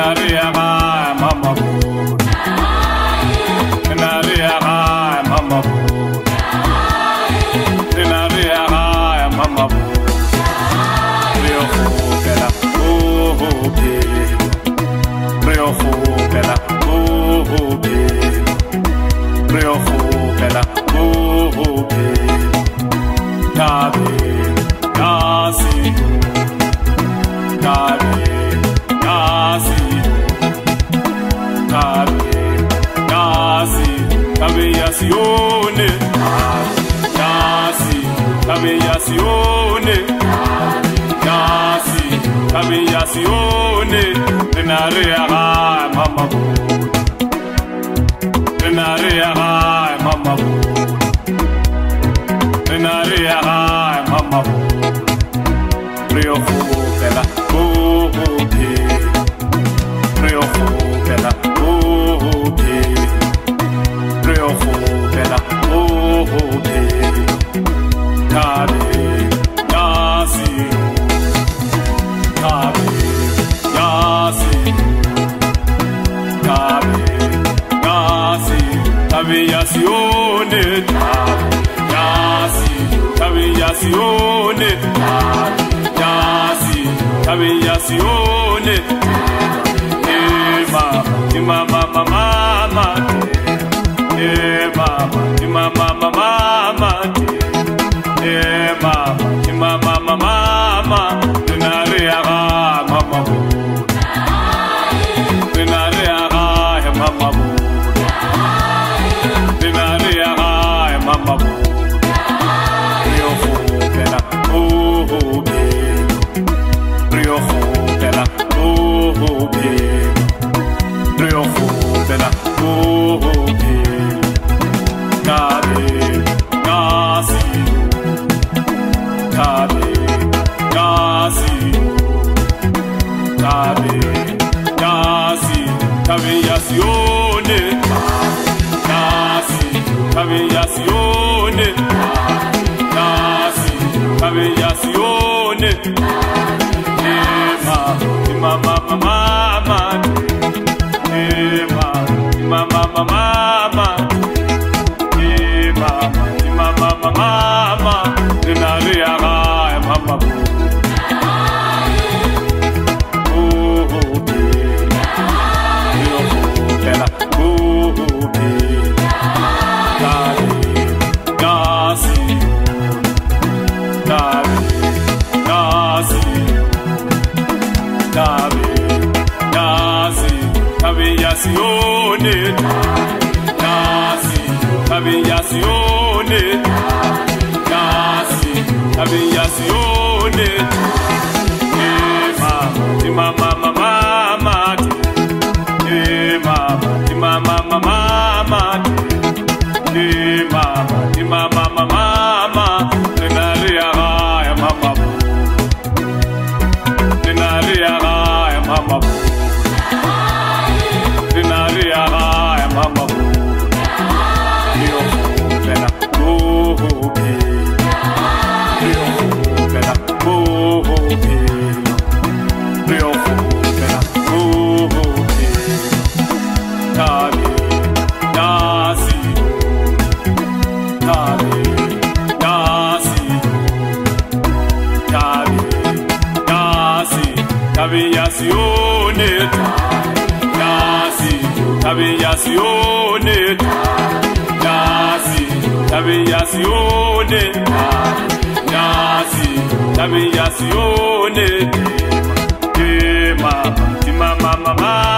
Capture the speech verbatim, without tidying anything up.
Rinaria mama bu, Rinaria mama bu, Rinaria mama bu. Rio Fugela, oh oh baby. Rio Fugela, oh oh baby. Rio Fugela, oh oh baby. Gabi, Gasi, Gabi, Gasi, Gabi, Gasi, Gabi Yasione, Gasi, Gabi Yasione, Gasi, Gabi Yasione, Rinaria mama bu, Rinaria mama bu. Rinaria mama bu, Rio Fugela, oh oh baby, Rio Fugela, oh oh baby, Rio Fugela, oh oh baby, Gabi, Gasi, Gabi, Gasi, Gabi, Gasi, Gabi Yasione, Yasi, Gabi Yasione, Yasi, Gabi Yasione, eh mama, mama, mama, eh mama, mama, mama, eh mama, mama, mama, Rinaria mama bu, Rinaria mama bu, Rinaria mama bu. Rio Fugela, oh oh baby. Rio Fugela, oh oh baby. Rio Fugela, oh oh baby. Gabi, Gasi, Gabi, Gasi, Gabi, Gasi, Gabi Yasione, Gasi, Gabi Yasione, Gasi, Gabi Yasione, eh mama, mama, mama, eh mama, mama, mama, eh mama, mama, mama, Rinaria mama bu, oh oh baby, Rio Fugela, oh oh baby, Gabi, Gasi, Gabi, Gasi, Gabi, Gasi, Gabi Yasione, Gasi, Gabi Yasione, Gasi, Gabi Yasione, eh mama, mama, mama, eh mama, mama, mama, eh mama, mama, mama, Rinaria mama bu, Rinaria mama bu, Rinaria mama bu. Rio Fugela, oh oh baby, Rio Fugela, oh oh baby, Rio Fugela, oh oh baby, Gabi, Gasi, Gabi, Gasi, Gabi, Gasi, Gabi Yasione, Gasi, Gabi Yasione, Gasi, Gabi Yasione, Gasi, Gabi Yasione, eh mama, mama, mama.